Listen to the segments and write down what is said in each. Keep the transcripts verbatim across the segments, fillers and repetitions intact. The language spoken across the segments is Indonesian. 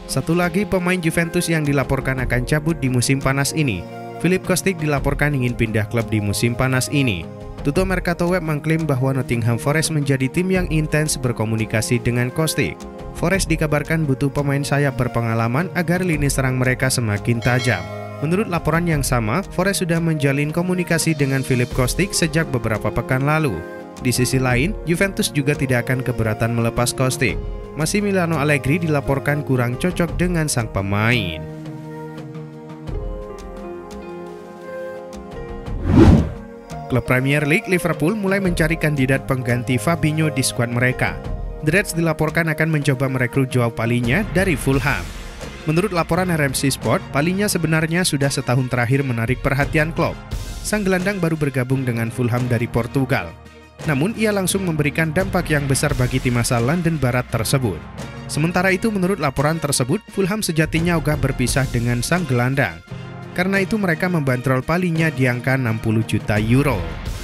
Satu lagi pemain Juventus yang dilaporkan akan cabut di musim panas ini. Filip Kostic dilaporkan ingin pindah klub di musim panas ini. Tuto Mercato Web mengklaim bahwa Nottingham Forest menjadi tim yang intens berkomunikasi dengan Kostic. Forest dikabarkan butuh pemain sayap berpengalaman agar lini serang mereka semakin tajam. Menurut laporan yang sama, Forest sudah menjalin komunikasi dengan Filip Kostic sejak beberapa pekan lalu. Di sisi lain, Juventus juga tidak akan keberatan melepas Kostic. Massimiliano Allegri dilaporkan kurang cocok dengan sang pemain. Klub Premier League Liverpool mulai mencari kandidat pengganti Fabinho di skuad mereka. The Reds dilaporkan akan mencoba merekrut Joao Palhinha dari Fulham. Menurut laporan R M C Sport, Palhinha sebenarnya sudah setahun terakhir menarik perhatian klub. Sang gelandang baru bergabung dengan Fulham dari Portugal. Namun ia langsung memberikan dampak yang besar bagi tim asal London Barat tersebut. Sementara itu menurut laporan tersebut, Fulham sejatinya ogah berpisah dengan sang gelandang. Karena itu mereka membandrol Palhinha di angka enam puluh juta euro.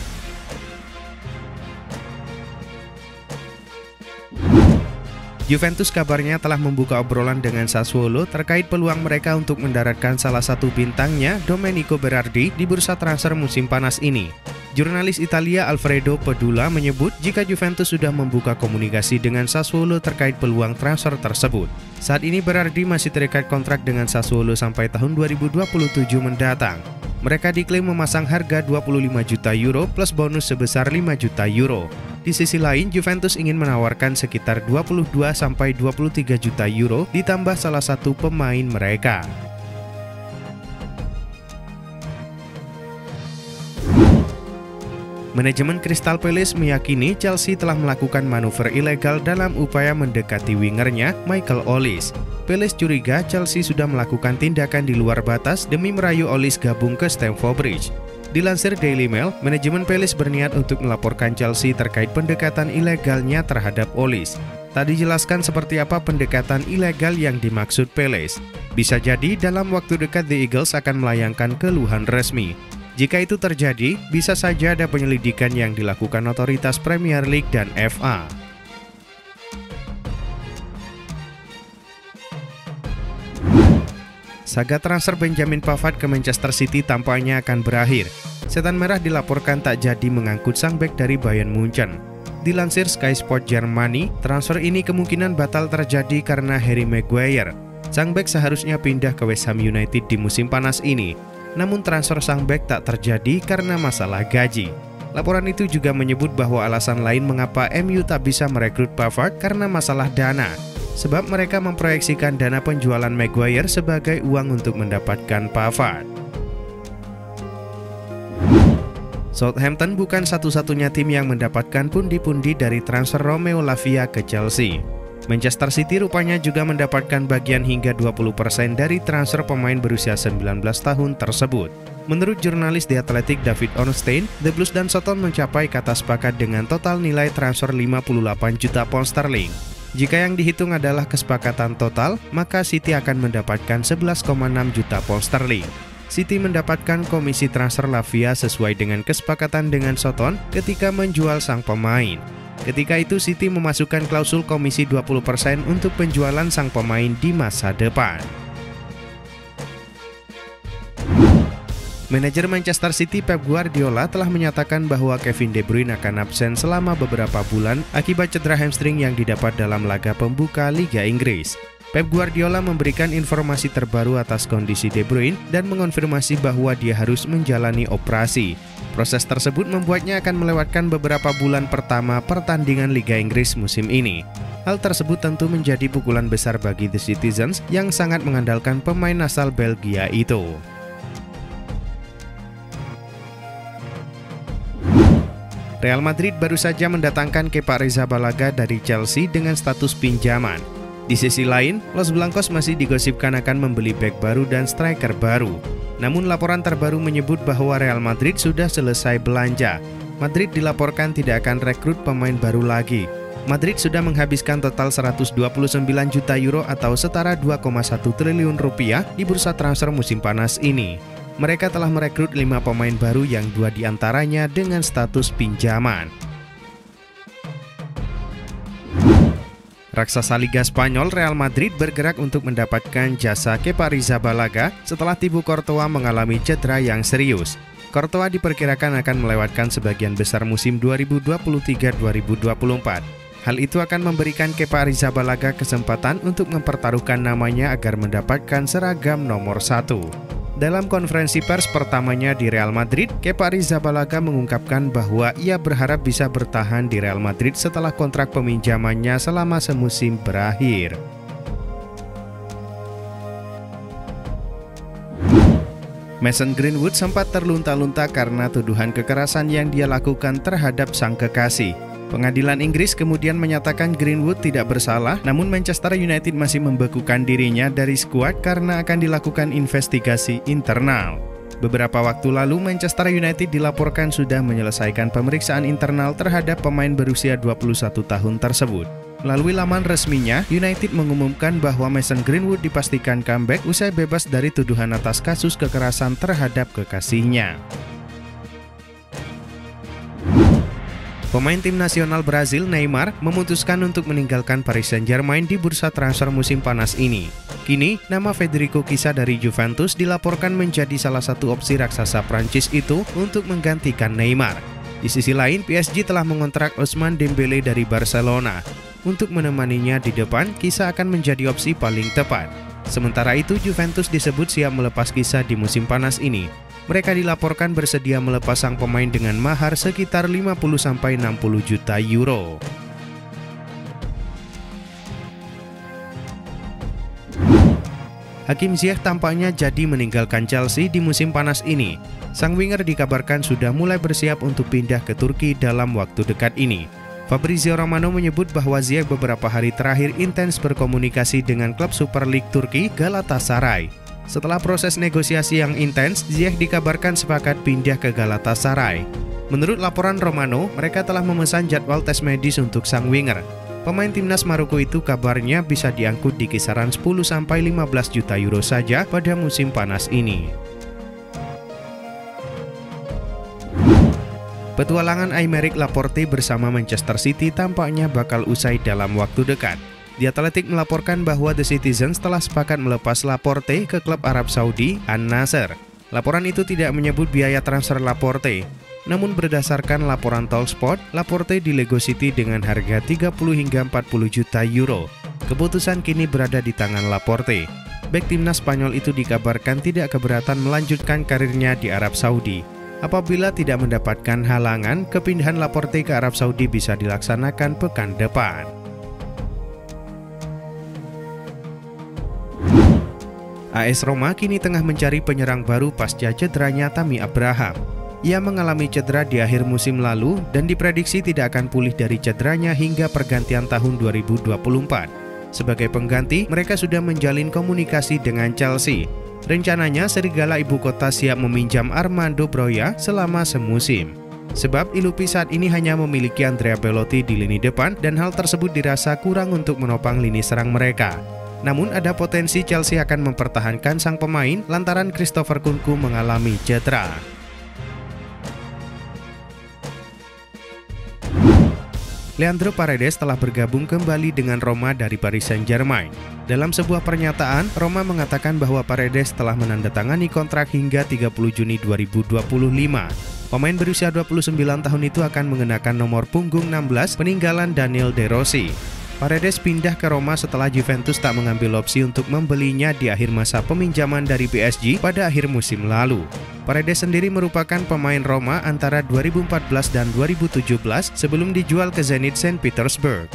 Juventus kabarnya telah membuka obrolan dengan Sassuolo terkait peluang mereka untuk mendaratkan salah satu bintangnya, Domenico Berardi, di bursa transfer musim panas ini. Jurnalis Italia Alfredo Pedula menyebut jika Juventus sudah membuka komunikasi dengan Sassuolo terkait peluang transfer tersebut. Saat ini Berardi masih terikat kontrak dengan Sassuolo sampai tahun dua ribu dua puluh tujuh mendatang. Mereka diklaim memasang harga dua puluh lima juta euro plus bonus sebesar lima juta euro. Di sisi lain, Juventus ingin menawarkan sekitar dua puluh dua sampai dua puluh tiga juta euro ditambah salah satu pemain mereka. Manajemen Crystal Palace meyakini Chelsea telah melakukan manuver ilegal dalam upaya mendekati wingernya Michael Olise. Palace curiga Chelsea sudah melakukan tindakan di luar batas demi merayu Olise gabung ke Stamford Bridge. Dilansir Daily Mail, manajemen Palace berniat untuk melaporkan Chelsea terkait pendekatan ilegalnya terhadap Olise. Tak dijelaskan seperti apa pendekatan ilegal yang dimaksud Palace. Bisa jadi dalam waktu dekat The Eagles akan melayangkan keluhan resmi. Jika itu terjadi, bisa saja ada penyelidikan yang dilakukan otoritas Premier League dan F A. Saga transfer Benjamin Pavard ke Manchester City tampaknya akan berakhir. Setan Merah dilaporkan tak jadi mengangkut sang bek dari Bayern Munchen. Dilansir Sky Sport Germany, transfer ini kemungkinan batal terjadi karena Harry Maguire. Sang bek seharusnya pindah ke West Ham United di musim panas ini. Namun transfer sang bek tak terjadi karena masalah gaji. Laporan itu juga menyebut bahwa alasan lain mengapa M U tak bisa merekrut Pavard karena masalah dana. Sebab mereka memproyeksikan dana penjualan Maguire sebagai uang untuk mendapatkan Pavard. Southampton bukan satu-satunya tim yang mendapatkan pundi-pundi dari transfer Romeo Lavia ke Chelsea. Manchester City rupanya juga mendapatkan bagian hingga dua puluh persen dari transfer pemain berusia sembilan belas tahun tersebut. Menurut jurnalis The Athletic David Ornstein, The Blues dan Soton mencapai kata sepakat dengan total nilai transfer lima puluh delapan juta pound sterling. Jika yang dihitung adalah kesepakatan total, maka City akan mendapatkan sebelas koma enam juta pound sterling. City mendapatkan komisi transfer Lavia sesuai dengan kesepakatan dengan Soton ketika menjual sang pemain. Ketika itu City memasukkan klausul komisi dua puluh persen untuk penjualan sang pemain di masa depan. Manajer Manchester City Pep Guardiola telah menyatakan bahwa Kevin De Bruyne akan absen selama beberapa bulan akibat cedera hamstring yang didapat dalam laga pembuka Liga Inggris. Pep Guardiola memberikan informasi terbaru atas kondisi De Bruyne dan mengonfirmasi bahwa dia harus menjalani operasi. Proses tersebut membuatnya akan melewatkan beberapa bulan pertama pertandingan Liga Inggris musim ini. Hal tersebut tentu menjadi pukulan besar bagi The Citizens yang sangat mengandalkan pemain asal Belgia itu. Real Madrid baru saja mendatangkan Kepa Arrizabalaga dari Chelsea dengan status pinjaman. Di sisi lain, Los Blancos masih digosipkan akan membeli bek baru dan striker baru. Namun laporan terbaru menyebut bahwa Real Madrid sudah selesai belanja. Madrid dilaporkan tidak akan rekrut pemain baru lagi. Madrid sudah menghabiskan total seratus dua puluh sembilan juta euro atau setara dua koma satu triliun rupiah di bursa transfer musim panas ini. Mereka telah merekrut lima pemain baru yang dua diantaranya dengan status pinjaman. Raksasa Liga Spanyol Real Madrid bergerak untuk mendapatkan jasa Kepa Arrizabalaga setelah Thibaut Courtois mengalami cedera yang serius. Courtois diperkirakan akan melewatkan sebagian besar musim dua ribu dua puluh tiga dua ribu dua puluh empat. Hal itu akan memberikan Kepa Arrizabalaga kesempatan untuk mempertaruhkan namanya agar mendapatkan seragam nomor satu. Dalam konferensi pers pertamanya di Real Madrid, Kepa Arrizabalaga mengungkapkan bahwa ia berharap bisa bertahan di Real Madrid setelah kontrak peminjamannya selama semusim berakhir. Mason Greenwood sempat terlunta-lunta karena tuduhan kekerasan yang dia lakukan terhadap sang kekasih. Pengadilan Inggris kemudian menyatakan Greenwood tidak bersalah, namun Manchester United masih membekukan dirinya dari skuad karena akan dilakukan investigasi internal. Beberapa waktu lalu, Manchester United dilaporkan sudah menyelesaikan pemeriksaan internal terhadap pemain berusia dua puluh satu tahun tersebut. Melalui laman resminya, United mengumumkan bahwa Mason Greenwood dipastikan comeback usai bebas dari tuduhan atas kasus kekerasan terhadap kekasihnya. Pemain tim nasional Brazil Neymar memutuskan untuk meninggalkan Paris Saint-Germain di bursa transfer musim panas ini. Kini, nama Federico Chiesa dari Juventus dilaporkan menjadi salah satu opsi raksasa Prancis itu untuk menggantikan Neymar. Di sisi lain, P S G telah mengontrak Ousmane Dembele dari Barcelona. Untuk menemaninya di depan, Chiesa akan menjadi opsi paling tepat. Sementara itu, Juventus disebut siap melepas Chiesa di musim panas ini. Mereka dilaporkan bersedia melepas sang pemain dengan mahar sekitar lima puluh sampai enam puluh juta euro. Hakim Ziyech tampaknya jadi meninggalkan Chelsea di musim panas ini. Sang winger dikabarkan sudah mulai bersiap untuk pindah ke Turki dalam waktu dekat ini. Fabrizio Romano menyebut bahwa Ziyech beberapa hari terakhir intens berkomunikasi dengan klub Super League Turki Galatasaray. Setelah proses negosiasi yang intens, Ziyech dikabarkan sepakat pindah ke Galatasaray. Menurut laporan Romano, mereka telah memesan jadwal tes medis untuk sang winger. Pemain timnas Maroko itu kabarnya bisa diangkut di kisaran sepuluh sampai lima belas juta euro saja pada musim panas ini. Petualangan Aymeric Laporte bersama Manchester City tampaknya bakal usai dalam waktu dekat. The Athletic melaporkan bahwa The Citizens telah sepakat melepas Laporte ke klub Arab Saudi An-Nasr. Laporan itu tidak menyebut biaya transfer Laporte. Namun berdasarkan laporan Talksport, Laporte di Lego City dengan harga tiga puluh hingga empat puluh juta euro. Keputusan kini berada di tangan Laporte. Bek timnas Spanyol itu dikabarkan tidak keberatan melanjutkan karirnya di Arab Saudi. Apabila tidak mendapatkan halangan, kepindahan Laporte ke Arab Saudi bisa dilaksanakan pekan depan. A S Roma kini tengah mencari penyerang baru pasca cederanya Tammy Abraham. Ia mengalami cedera di akhir musim lalu dan diprediksi tidak akan pulih dari cederanya hingga pergantian tahun dua ribu dua puluh empat. Sebagai pengganti, mereka sudah menjalin komunikasi dengan Chelsea. Rencananya, Serigala Ibu Kota siap meminjam Armando Broja selama semusim. Sebab Ilupi saat ini hanya memiliki Andrea Belotti di lini depan dan hal tersebut dirasa kurang untuk menopang lini serang mereka. Namun ada potensi Chelsea akan mempertahankan sang pemain lantaran Christopher Nkunku mengalami cedera. Leandro Paredes telah bergabung kembali dengan Roma dari Paris Saint-Germain. Dalam sebuah pernyataan, Roma mengatakan bahwa Paredes telah menandatangani kontrak hingga tiga puluh Juni dua ribu dua puluh lima. Pemain berusia dua puluh sembilan tahun itu akan mengenakan nomor punggung enam belas peninggalan Daniel De Rossi. Paredes pindah ke Roma setelah Juventus tak mengambil opsi untuk membelinya di akhir masa peminjaman dari P S G pada akhir musim lalu. Paredes sendiri merupakan pemain Roma antara dua ribu empat belas dan dua ribu tujuh belas sebelum dijual ke Zenit Saint Petersburg.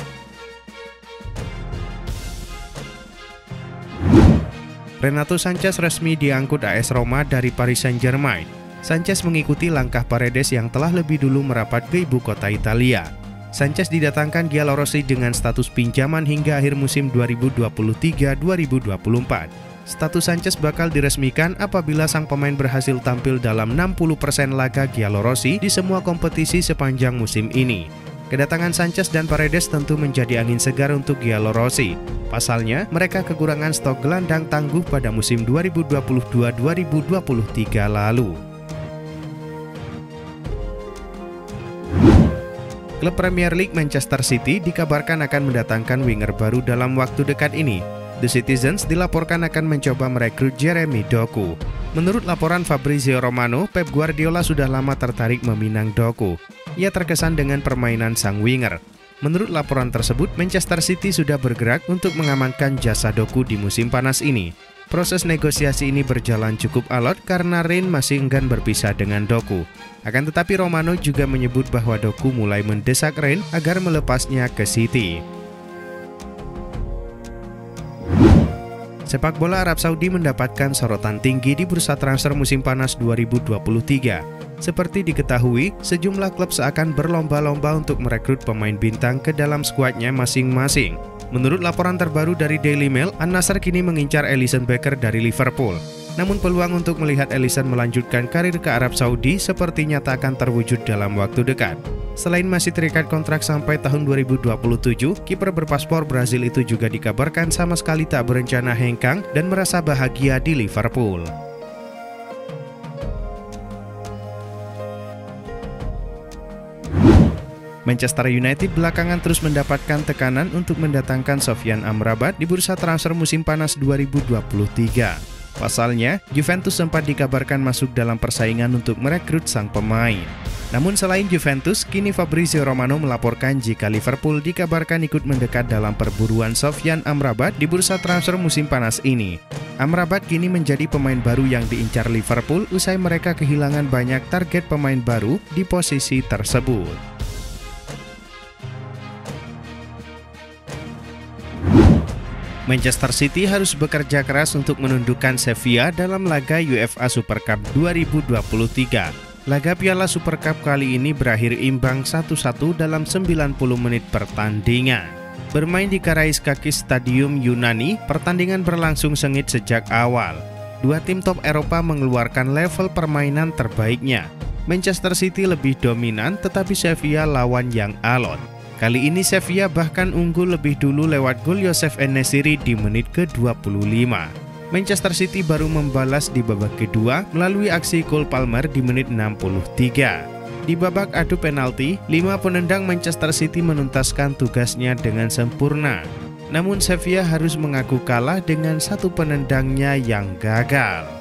Renato Sanches resmi diangkut A S Roma dari Paris Saint-Germain. Sanches mengikuti langkah Paredes yang telah lebih dulu merapat ke ibu kota Italia. Sanches didatangkan Giallorossi dengan status pinjaman hingga akhir musim dua ribu dua puluh tiga dua ribu dua puluh empat. Status Sanches bakal diresmikan apabila sang pemain berhasil tampil dalam enam puluh persen laga Giallorossi di semua kompetisi sepanjang musim ini. Kedatangan Sanches dan Paredes tentu menjadi angin segar untuk Giallorossi. Pasalnya, mereka kekurangan stok gelandang tangguh pada musim dua ribu dua puluh dua dua ribu dua puluh tiga lalu. Klub Premier League Manchester City dikabarkan akan mendatangkan winger baru dalam waktu dekat ini. The Citizens dilaporkan akan mencoba merekrut Jeremy Doku. Menurut laporan Fabrizio Romano, Pep Guardiola sudah lama tertarik meminang Doku. Ia terkesan dengan permainan sang winger. Menurut laporan tersebut, Manchester City sudah bergerak untuk mengamankan jasa Doku di musim panas ini. Proses negosiasi ini berjalan cukup alot karena Rein masih enggan berpisah dengan Doku. Akan tetapi Romano juga menyebut bahwa Doku mulai mendesak Rein agar melepasnya ke City. Sepak bola Arab Saudi mendapatkan sorotan tinggi di bursa transfer musim panas dua ribu dua puluh tiga. Seperti diketahui, sejumlah klub seakan berlomba-lomba untuk merekrut pemain bintang ke dalam skuadnya masing-masing. Menurut laporan terbaru dari Daily Mail, An-Nasr kini mengincar Alisson Becker dari Liverpool. Namun peluang untuk melihat Alisson melanjutkan karir ke Arab Saudi sepertinya tak akan terwujud dalam waktu dekat. Selain masih terikat kontrak sampai tahun dua ribu dua puluh tujuh, kiper berpaspor Brazil itu juga dikabarkan sama sekali tak berencana hengkang dan merasa bahagia di Liverpool. Manchester United belakangan terus mendapatkan tekanan untuk mendatangkan Sofyan Amrabat di bursa transfer musim panas dua ribu dua puluh tiga. Pasalnya, Juventus sempat dikabarkan masuk dalam persaingan untuk merekrut sang pemain. Namun selain Juventus, kini Fabrizio Romano melaporkan jika Liverpool dikabarkan ikut mendekat dalam perburuan Sofyan Amrabat di bursa transfer musim panas ini. Amrabat kini menjadi pemain baru yang diincar Liverpool usai mereka kehilangan banyak target pemain baru di posisi tersebut. Manchester City harus bekerja keras untuk menundukkan Sevilla dalam laga UEFA Super Cup dua ribu dua puluh tiga. Laga Piala Super Cup kali ini berakhir imbang satu satu dalam sembilan puluh menit pertandingan. Bermain di Karaiskakis Stadium Yunani, pertandingan berlangsung sengit sejak awal. Dua tim top Eropa mengeluarkan level permainan terbaiknya. Manchester City lebih dominan, tetapi Sevilla lawan yang alot. Kali ini Sevilla bahkan unggul lebih dulu lewat gol Youssef En-Nesyri di menit ke dua puluh lima. Manchester City baru membalas di babak kedua melalui aksi Cole Palmer di menit enam puluh tiga. Di babak adu penalti, lima penendang Manchester City menuntaskan tugasnya dengan sempurna. Namun Sevilla harus mengaku kalah dengan satu penendangnya yang gagal.